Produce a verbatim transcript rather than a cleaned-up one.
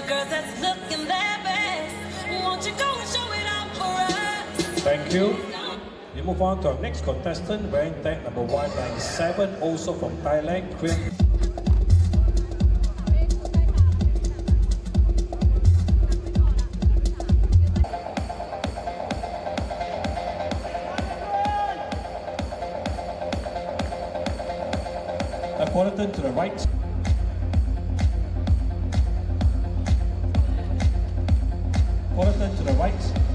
girls that's looking their best. Won't you go and show it off for us? Thank you. We move on to our next contestant wearing tag number one ninety-seven, also from Thailand. Napolitan to the right. Napolitan to the right.